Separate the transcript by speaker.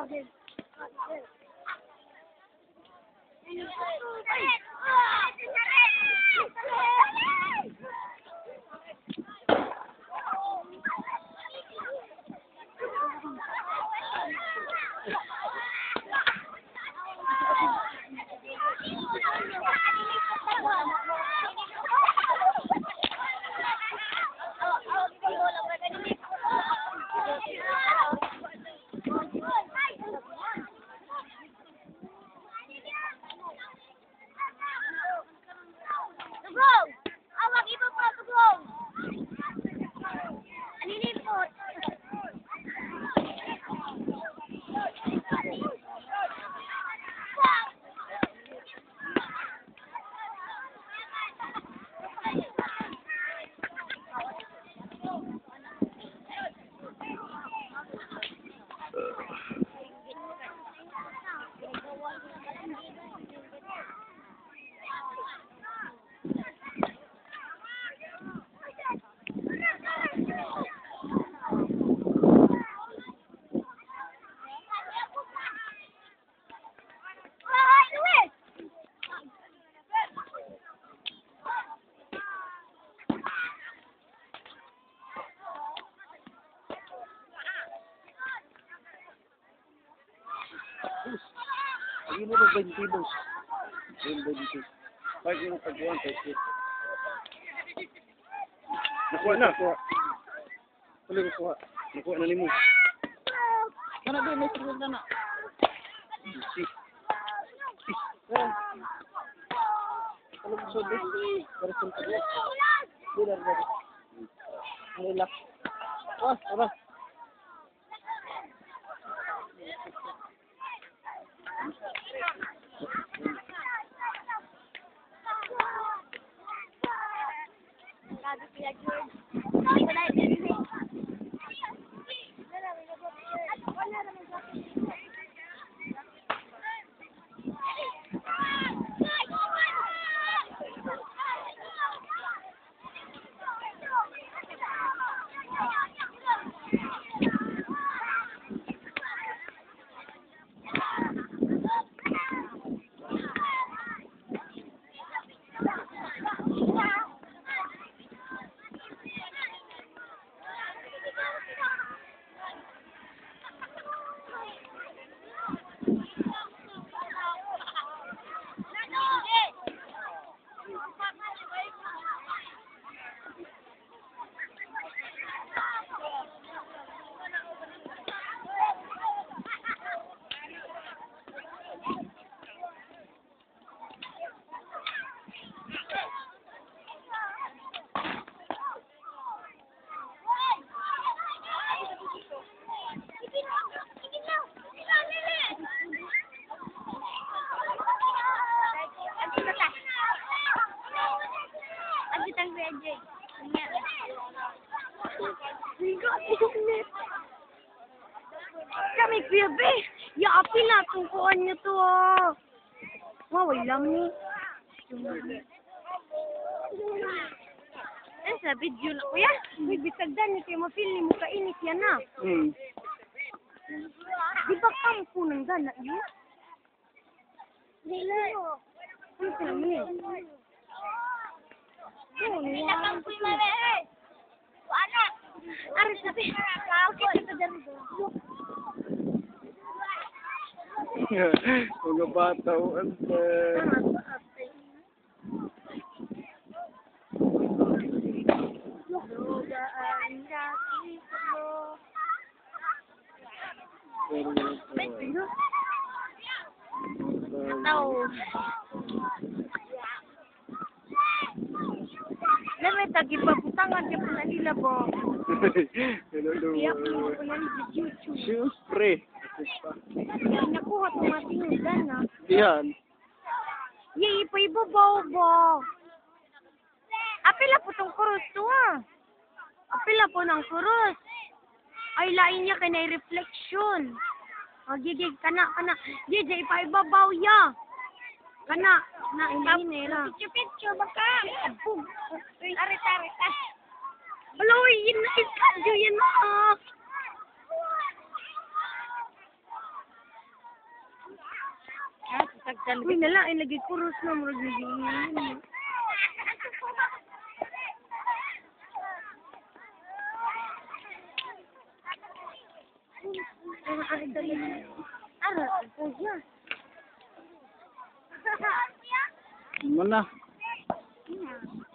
Speaker 1: Lagi mo ng 20 boss. 20. Pag yung pagkuhan kasi. Nakuha na. Tuloy ko kuha. Nakuha na nimo. Mana ba may siguro na? Si. Kalau so this person tadi. Biar. Relax. Oh, apa?
Speaker 2: Kami kuya be, ya apil na tungkuan nyo to. Maway lang ni. Sa video na kuya, may bitagdan ni kayo mapil ni mo kainit yan na. Di ba kampo ng gana yun? Dila. Ano ka naman eh? Dila kampo yung mali eh. Wala. Aris na tayo. Kakit ito dyan.
Speaker 1: Mga bata o ante.
Speaker 2: Lemay tagi paputangan ke nila po. Iya po yan di YouTube.
Speaker 1: Siyempre.
Speaker 2: Nakuha ko nga tingudan na.
Speaker 1: Yan.
Speaker 2: Yay, ipababaw ba? Apila po tong kurus to ah. Apila po ng kurus. Ay, lain niya kay na reflection. Magigig kana. Jay, ipaibabaw ya. Kana, na inira. Picture baka. Abog. Arita. Aloy, yun na iskadyo yan na. Ah, sasagdan. Uy, nalain lagi kurus na mo lagi. Ara, kuya.
Speaker 1: Mana?